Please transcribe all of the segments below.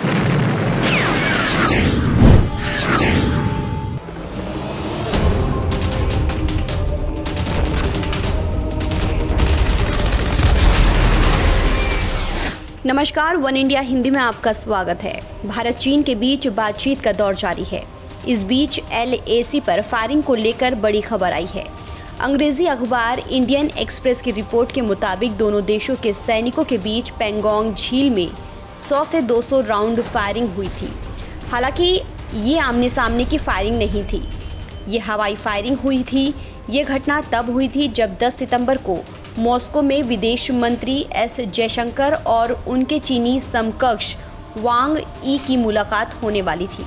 नमस्कार, one India Hindi में आपका स्वागत है। भारत चीन के बीच बातचीत का दौर जारी है। इस बीच LAC पर फायरिंग को लेकर बड़ी खबर आई है। अंग्रेजी अखबार इंडियन एक्सप्रेस की रिपोर्ट के मुताबिक दोनों देशों के सैनिकों के बीच पेंगोंग झील में 100 से 200 राउंड फायरिंग हुई थी। हालांकि ये आमने सामने की फायरिंग नहीं थी, ये हवाई फायरिंग हुई थी। ये घटना तब हुई थी जब 10 सितंबर को मॉस्को में विदेश मंत्री S जयशंकर और उनके चीनी समकक्ष वांग यी की मुलाकात होने वाली थी।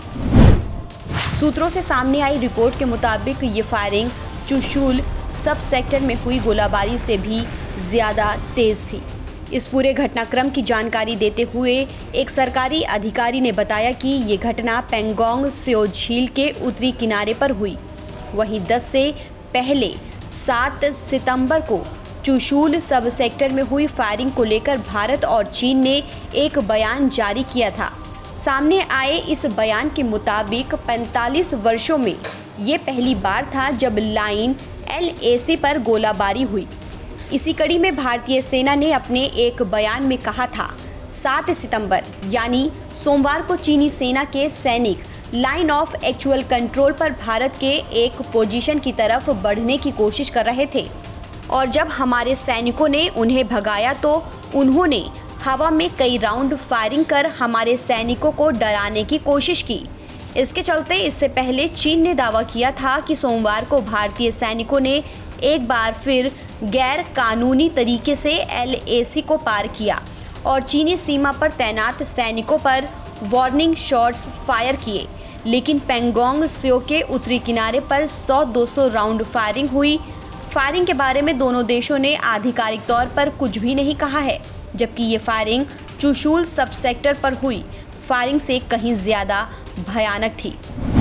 सूत्रों से सामने आई रिपोर्ट के मुताबिक ये फायरिंग चुशूल सब सेक्टर में हुई गोलाबारी से भी ज़्यादा तेज़ थी। इस पूरे घटनाक्रम की जानकारी देते हुए एक सरकारी अधिकारी ने बताया कि ये घटना पेंगोंग त्सो झील के उत्तरी किनारे पर हुई। वहीं 10 से पहले 7 सितंबर को चुशूल सब सेक्टर में हुई फायरिंग को लेकर भारत और चीन ने एक बयान जारी किया था। सामने आए इस बयान के मुताबिक 45 वर्षों में ये पहली बार था जब लाइन LAC पर गोलाबारी हुई। इसी कड़ी में भारतीय सेना ने अपने एक बयान में कहा था, 7 सितंबर यानी सोमवार को चीनी सेना के सैनिक लाइन ऑफ एक्चुअल कंट्रोल पर भारत के एक पोजीशन की तरफ बढ़ने की कोशिश कर रहे थे और जब हमारे सैनिकों ने उन्हें भगाया तो उन्होंने हवा में कई राउंड फायरिंग कर हमारे सैनिकों को डराने की कोशिश की। इसके चलते इससे पहले चीन ने दावा किया था कि सोमवार को भारतीय सैनिकों ने एक बार फिर गैर कानूनी तरीके से LAC को पार किया और चीनी सीमा पर तैनात सैनिकों पर वार्निंग शॉट्स फायर किए। लेकिन पेंगोंग त्सो के उत्तरी किनारे पर 100-200 राउंड फायरिंग हुई। फायरिंग के बारे में दोनों देशों ने आधिकारिक तौर पर कुछ भी नहीं कहा है, जबकि ये फायरिंग चुशूल सब सेक्टर पर हुई फायरिंग से कहीं ज़्यादा भयानक थी।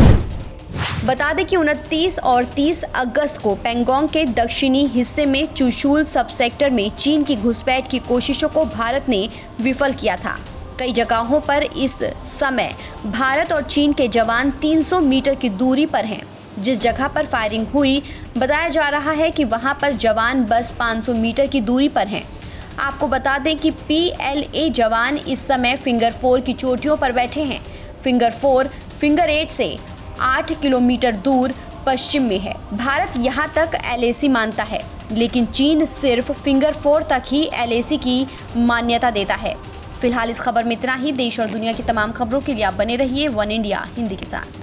बता दें कि 29 और 30 अगस्त को पेंगोंग के दक्षिणी हिस्से में चुशूल सब सेक्टर में चीन की घुसपैठ की कोशिशों को भारत ने विफल किया था। कई जगहों पर इस समय भारत और चीन के जवान 300 मीटर की दूरी पर हैं। जिस जगह पर फायरिंग हुई बताया जा रहा है कि वहां पर जवान बस 500 मीटर की दूरी पर हैं। आपको बता दें कि PLA जवान इस समय फिंगर 4 की चोटियों पर बैठे हैं। फिंगर 4 फिंगर 8 से 8 किलोमीटर दूर पश्चिम में है। भारत यहां तक LAC मानता है, लेकिन चीन सिर्फ फिंगर 4 तक ही LAC की मान्यता देता है। फिलहाल इस खबर में इतना ही। देश और दुनिया की तमाम खबरों के लिए आप बने रहिए वन इंडिया हिंदी के साथ।